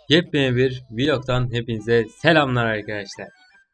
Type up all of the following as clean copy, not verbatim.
Yepyeni bir vlogdan hepinize selamlar arkadaşlar.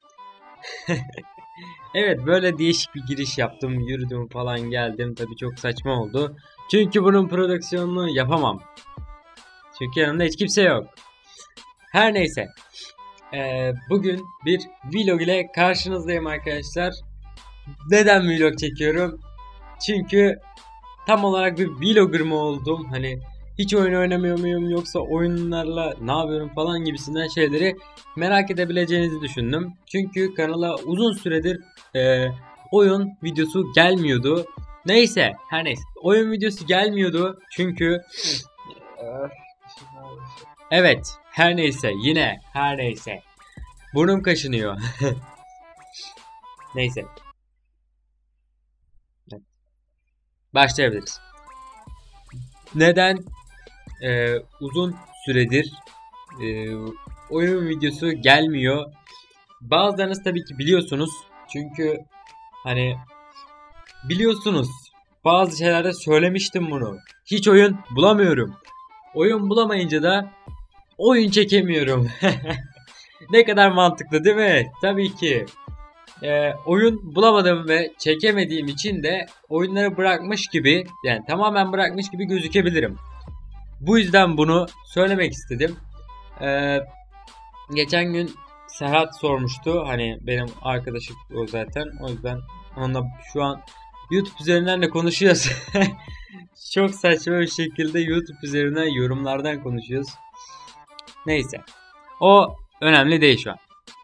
Evet, böyle değişik bir giriş yaptım. Yürüdüm falan geldim. Tabii çok saçma oldu. Çünkü bunun prodüksiyonunu yapamam. Çünkü yanımda hiç kimse yok. Her neyse. Bugün bir vlog ile karşınızdayım arkadaşlar. Neden vlog çekiyorum? Çünkü tam olarak bir vlogger mı oldum? Hani hiç oyun oynamıyor muyum yoksa oyunlarla ne yapıyorum falan gibisinden şeyleri merak edebileceğinizi düşündüm. Çünkü kanala uzun süredir oyun videosu gelmiyordu. Neyse, her neyse. Oyun videosu gelmiyordu çünkü evet, her neyse, yine her neyse. Burnum kaşınıyor. Neyse, başlayabiliriz. Neden uzun süredir e, oyun videosu gelmiyor? Bazılarınız tabii ki biliyorsunuz. Çünkü hani biliyorsunuz, bazı şeylerde söylemiştim bunu. Hiç oyun bulamıyorum. Oyun bulamayınca da oyun çekemiyorum. Ne kadar mantıklı değil mi? Tabii ki. Oyun bulamadım ve çekemediğim için de oyunları bırakmış gibi, yani tamamen bırakmış gibi gözükebilirim. Bu yüzden bunu söylemek istedim. Ee, Geçen gün Serhat sormuştu. Hani benim arkadaşım o zaten. O yüzden onunla şu an YouTube üzerinden de konuşuyoruz. Çok saçma bir şekilde YouTube üzerinden yorumlardan konuşuyoruz. Neyse. O önemli değil şu an.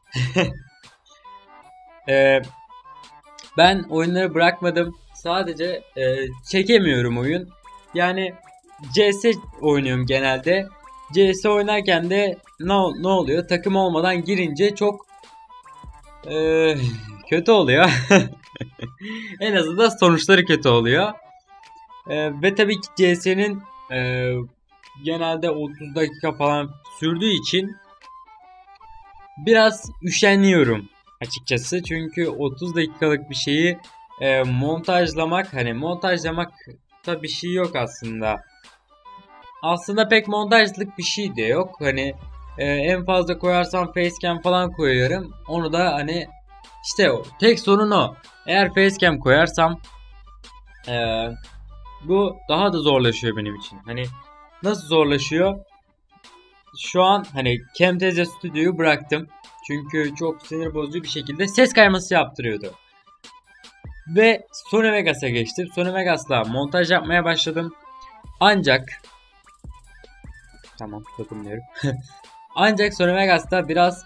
Ee, Ben oyunları bırakmadım. Sadece çekemiyorum oyun. Yani CS oynuyorum genelde. CS oynarken de ne oluyor? Takım olmadan girince çok e, kötü oluyor. En azından sonuçları kötü oluyor. Ve tabii ki CS'nin genelde 30 dakika falan sürdüğü için biraz üşeniyorum açıkçası. Çünkü 30 dakikalık bir şeyi montajlamak, hani montajlamakta bir şey yok aslında. Aslında pek montajlık bir şey de yok. Hani en fazla koyarsam facecam falan koyuyorum. Onu da hani işte tek sorun o. Eğer facecam koyarsam e, bu daha da zorlaşıyor benim için. Hani nasıl zorlaşıyor? Şu an hani Camtasia Studio'yu bıraktım. Çünkü çok sinir bozucu bir şekilde ses kayması yaptırıyordu. Ve Sony Vegas'a geçtim. Sony Vegas'la montaj yapmaya başladım. Ancak tamam, dokunmuyorum. Ancak Sony Vegas'ta biraz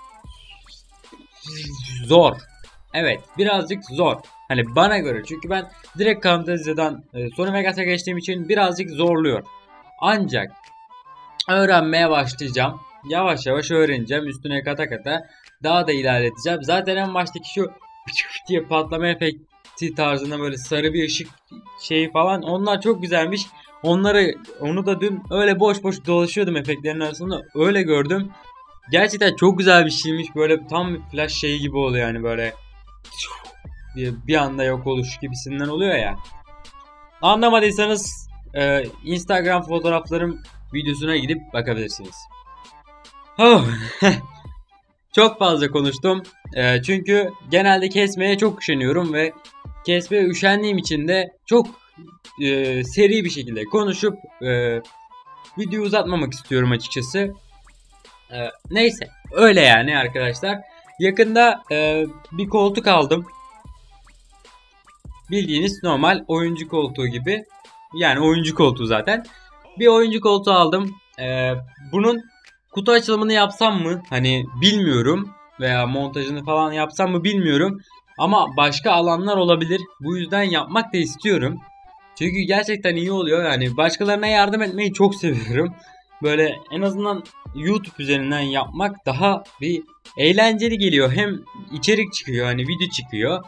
zor. Evet, birazcık zor. Hani bana göre, çünkü ben direkt Camtasia'dan Sony Vegas'a geçtiğim için birazcık zorluyor. Ancak öğrenmeye başlayacağım. Yavaş yavaş öğreneceğim. Üstüne kata kata daha da ilerleteceğim. Zaten en baştaki şu diye patlama efekti tarzında böyle sarı bir ışık şeyi falan, onlar çok güzelmiş. Onu da dün öyle boş boş dolaşıyordum efektlerin arasında. Öyle gördüm. Gerçekten çok güzel bir şeymiş. Böyle tam bir flash şeyi gibi oluyor, yani böyle bir anda yok oluş gibisinden oluyor ya. Anlamadıysanız Instagram fotoğraflarım videosuna gidip bakabilirsiniz. Oh. Çok fazla konuştum. Çünkü genelde kesmeye çok üşeniyorum ve kesmeye üşendiğim için de çok seri bir şekilde konuşup videoyu uzatmamak istiyorum açıkçası. Neyse, öyle yani arkadaşlar. Yakında bir koltuk aldım. Bildiğiniz normal oyuncu koltuğu gibi. Yani oyuncu koltuğu zaten. Bir oyuncu koltuğu aldım. Bunun kutu açılımını yapsam mı? Hani bilmiyorum. Veya montajını falan yapsam mı bilmiyorum. Ama başka alanlar olabilir. Bu yüzden yapmak da istiyorum. Çünkü gerçekten iyi oluyor. Yani başkalarına yardım etmeyi çok seviyorum. Böyle en azından YouTube üzerinden yapmak daha bir eğlenceli geliyor. Hem içerik çıkıyor, hani video çıkıyor.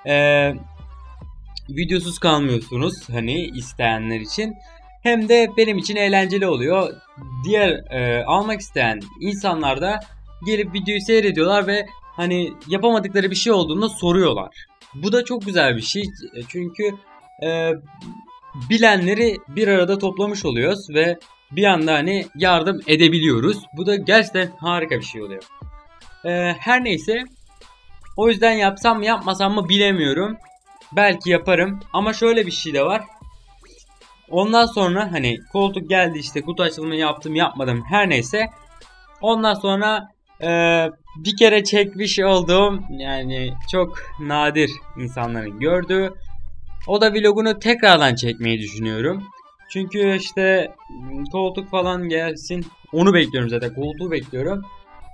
Videosuz kalmıyorsunuz hani isteyenler için. Hem de benim için eğlenceli oluyor. Diğer almak isteyen insanlar da gelip videoyu seyrediyorlar ve hani yapamadıkları bir şey olduğunda soruyorlar. Bu da çok güzel bir şey. Çünkü e, bilenleri bir arada toplamış oluyoruz ve bir anda hani yardım edebiliyoruz. Bu da gerçekten harika bir şey oluyor. Her neyse, o yüzden yapsam mı yapmasam mı bilemiyorum. Belki yaparım ama şöyle bir şey de var. Ondan sonra hani koltuk geldi, işte kutu açılımı yaptım yapmadım her neyse. Ondan sonra bir kere çekmiş olduğum, yani çok nadir insanların gördüğü, o da vlogunu tekrardan çekmeyi düşünüyorum. Çünkü işte koltuk falan gelsin, onu bekliyorum, zaten koltuğu bekliyorum.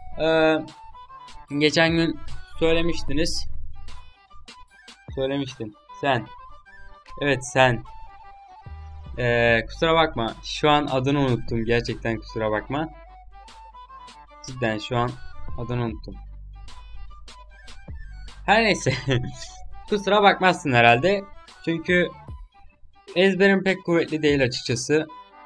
Geçen gün söylemiştin sen, evet sen. Kusura bakma, şu an adını unuttum, gerçekten kusura bakma. Cidden şu an adını unuttum. Her neyse. Kusura bakmazsın herhalde. Çünkü ezberim pek kuvvetli değil açıkçası.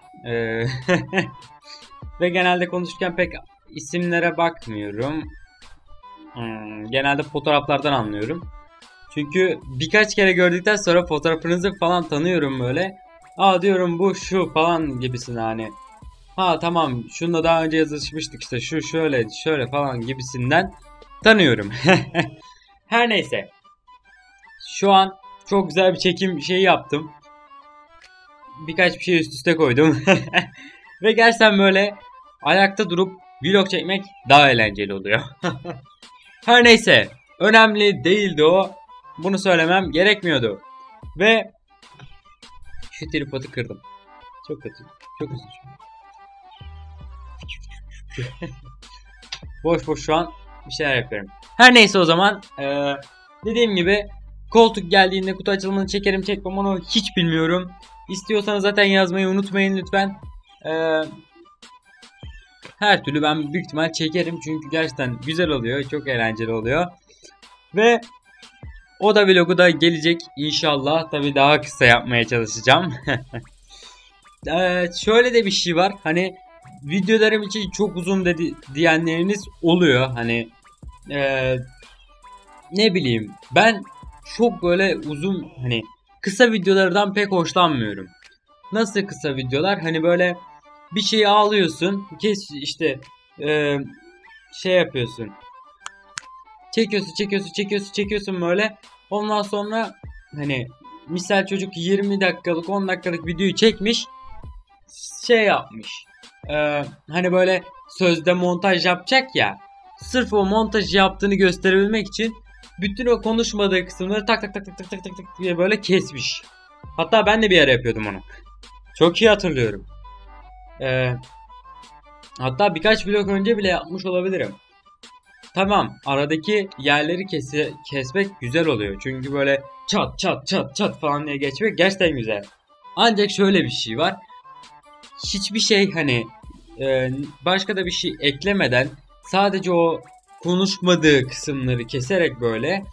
Ve genelde konuşurken pek isimlere bakmıyorum. Genelde fotoğraflardan anlıyorum. Çünkü birkaç kere gördükten sonra fotoğrafınızı falan tanıyorum böyle. Aa diyorum, bu şu falan gibisin hani. Ha tamam, şununla daha önce yazışmıştık, işte şu şöyle şöyle falan gibisinden tanıyorum. Her neyse. Şu an çok güzel bir çekim şeyi yaptım. Birkaç bir şey üst üste koydum. Ve gerçekten böyle ayakta durup vlog çekmek daha eğlenceli oluyor. Her neyse. Önemli değildi o. Bunu söylemem gerekmiyordu. Ve şu tripodu kırdım. Çok kötü. Çok üzücü. Boş boş şu an bir şeyler yapıyorum. Her neyse o zaman. Dediğim gibi koltuk geldiğinde kutu açılımını çekerim çekmem onu hiç bilmiyorum. İstiyorsanız zaten yazmayı unutmayın lütfen. Her türlü ben büyük ihtimal çekerim. Çünkü gerçekten güzel oluyor. Çok eğlenceli oluyor. Ve o da vlogu da gelecek inşallah. Tabii daha kısa yapmaya çalışacağım. Şöyle de bir şey var. Hani videolarım için çok uzun diyenleriniz oluyor. Hani ne bileyim, ben çok böyle uzun, hani kısa videolardan pek hoşlanmıyorum. Nasıl kısa videolar? Hani böyle bir şeyi alıyorsun, işte şey yapıyorsun. Çekiyorsun böyle. Ondan sonra hani misal çocuk 20 dakikalık 10 dakikalık videoyu çekmiş. Şey yapmış. Hani böyle sözde montaj yapacak ya. Sırf o montaj yaptığını gösterebilmek için bütün o konuşmadığı kısımları tak tak tak tak tak tak tak diye böyle kesmiş. Hatta ben de bir ara yapıyordum onu. Çok iyi hatırlıyorum. Hatta birkaç vlog önce bile yapmış olabilirim. Tamam, aradaki yerleri kesmek güzel oluyor. Çünkü böyle çat çat çat çat falan diye geçmek gerçekten güzel. Ancak şöyle bir şey var. Hiçbir şey hani başka da bir şey eklemeden sadece o konuşmadığı kısımları keserek böyle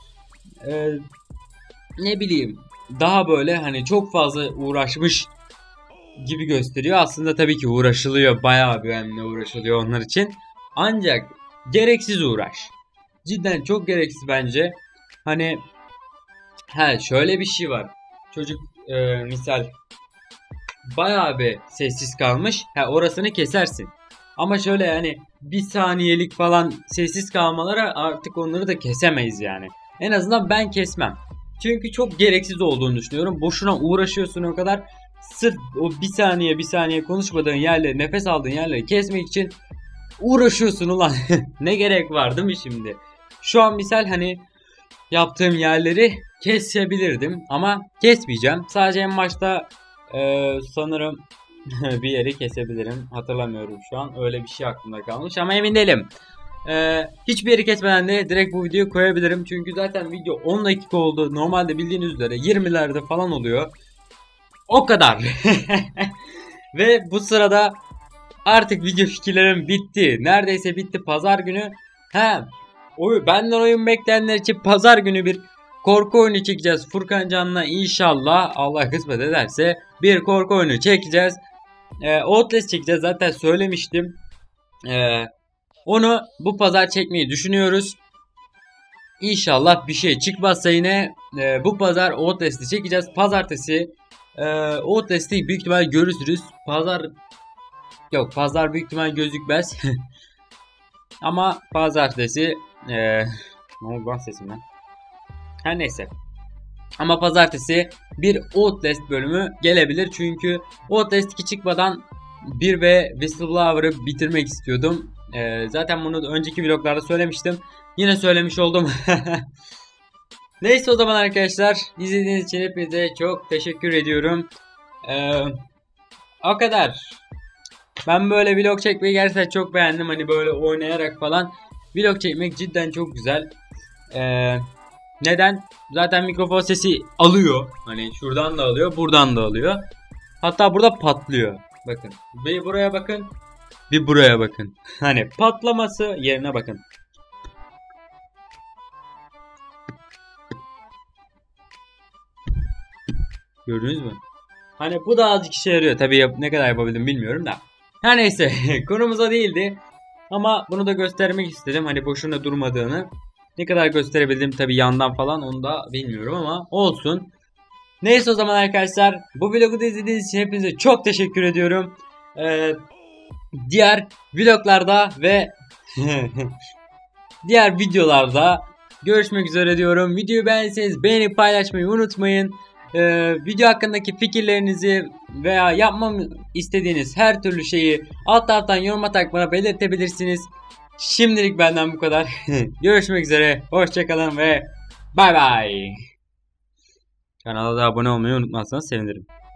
ne bileyim, daha böyle hani çok fazla uğraşmış gibi gösteriyor. Aslında tabii ki uğraşılıyor. Bayağı bir önemli uğraşılıyor onlar için. Ancak gereksiz uğraş. Cidden çok gereksiz bence. Hani şöyle bir şey var. Çocuk misal bayağı bir sessiz kalmış. Orasını kesersin. Ama şöyle yani bir saniyelik falan sessiz kalmalara artık onları da kesemeyiz yani. En azından ben kesmem. Çünkü çok gereksiz olduğunu düşünüyorum. Boşuna uğraşıyorsun o kadar. Sırf o bir saniye konuşmadığın yerleri, nefes aldığın yerleri kesmek için uğraşıyorsun ulan. Ne gerek var değil mi şimdi? Şu an misal hani yaptığım yerleri kesebilirdim ama kesmeyeceğim. Sadece en başta sanırım bir yeri kesebilirim. Hatırlamıyorum şu an. Öyle bir şey aklımda kalmış ama emin değilim. Hiçbir yeri kesmeden de direkt bu videoyu koyabilirim. Çünkü zaten video 10 dakika oldu. Normalde bildiğiniz üzere 20'lerde falan oluyor. O kadar. Ve bu sırada artık video fikirlerim bitti. Neredeyse bitti. Pazar günü. Benden oyun bekleyenler için pazar günü bir korku oyunu çekeceğiz. Furkan Can'la inşallah, Allah kısmet ederse bir korku oyunu çekeceğiz. Outlast çekeceğiz. Zaten söylemiştim. Onu bu pazar çekmeyi düşünüyoruz. İnşallah bir şey çıkmazsa yine bu pazar Outlast'i çekeceğiz. Pazartesi Outlast'i büyük ihtimal görürsünüz. Yok, pazar büyük ihtimal gözükmez. Ama pazartesi ne oldu lan sesimden? Her neyse. Ama pazartesi bir Outlast bölümü gelebilir. Çünkü Outlast 2 çıkmadan 1 ve Whistleblower'ı bitirmek istiyordum. Zaten bunu önceki vloglarda söylemiştim. Yine söylemiş oldum. Neyse o zaman arkadaşlar. İzlediğiniz için hepinize çok teşekkür ediyorum. O kadar. Ben böyle vlog çekmeyi gerçekten çok beğendim. Hani böyle oynayarak falan. Vlog çekmek cidden çok güzel. Neden? Zaten mikrofon sesi alıyor. Hani şuradan da alıyor, buradan da alıyor. Hatta burada patlıyor. Bakın. Bir buraya bakın. Bir buraya bakın. Hani patlaması yerine bakın. Gördünüz mü? Hani bu da azıcık işe yarıyor. Tabii ne kadar yapabildim bilmiyorum da. Her neyse konumuza değildi. Ama bunu da göstermek istedim. Hani boşuna durmadığını. Ne kadar gösterebildim tabii yandan falan onu da bilmiyorum ama olsun. Neyse o zaman arkadaşlar. Bu vlogu da izlediğiniz için hepinize çok teşekkür ediyorum. Diğer vloglarda ve diğer videolarda görüşmek üzere diyorum. Videoyu beğendiyseniz beğenip paylaşmayı unutmayın. Video hakkındaki fikirlerinizi veya yapmamı istediğiniz her türlü şeyi alt taraftan yorum atarak bana belirtebilirsiniz. Şimdilik benden bu kadar. Görüşmek üzere. Hoşçakalın ve bay bay. Kanala da abone olmayı unutmazsanız sevinirim.